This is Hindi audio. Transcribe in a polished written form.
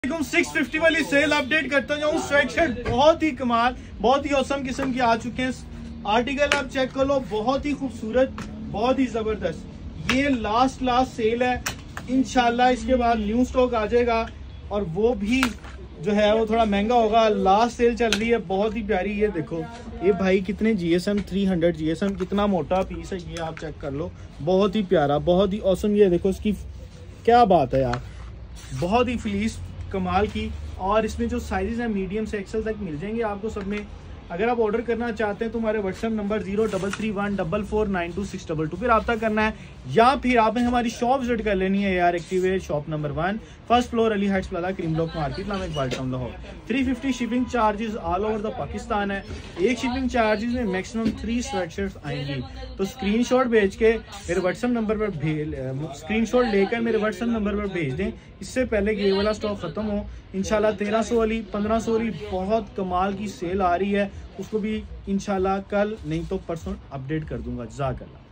650 वाली सेल अपडेट करता जाऊँ। स्वेटशर्ट बहुत ही कमाल, बहुत ही औसम किस्म के आ चुके हैं। आर्टिकल आप चेक कर लो, बहुत ही खूबसूरत, बहुत ही जबरदस्त। ये लास्ट सेल है, इंशाल्लाह इसके बाद न्यू स्टॉक आ जाएगा और वो भी जो है वो थोड़ा महंगा होगा। लास्ट सेल चल रही है, बहुत ही प्यारी। ये देखो ये भाई कितने GSM 300 GSM, कितना मोटा पीस है ये, आप चेक कर लो। बहुत ही प्यारा, बहुत ही औसम। ये देखो इसकी क्या बात है यार, बहुत ही फ्लीस कमाल की। और इसमें जो साइजेस हैं मीडियम से एक्सेल तक मिल जाएंगे आपको सब में। अगर आप ऑर्डर करना चाहते हैं तो हमारे व्हाट्सएप नंबर 0331449622 पे रब्ता करना है, या फिर आपने हमारी शॉप विजिट कर लेनी है यार। Activewear shop number 1, first floor, Ali Heights Plaza, Kareem Block Market, नाम Iqbal Town, Lahore. 350 shipping charges all over the Pakistan है। एक शिपिंग चार्जेस में मैक्सिमम 3 स्वेटशर्ट्स आएंगी। तो स्क्रीनशॉट भेज के मेरे व्हाट्सएप नंबर पर स्क्रीनशॉट लेकर मेरे व्हाट्सएप नंबर पर भेज दें, इससे पहले कि ये वाला स्टॉक खत्म हो। इंशाल्लाह 1300 वाली, 1500 वाली बहुत कमाल की सेल आ रही है, उसको भी इंशाल्लाह कल नहीं तो परसों अपडेट कर दूंगा। जज़ाकल्लाह।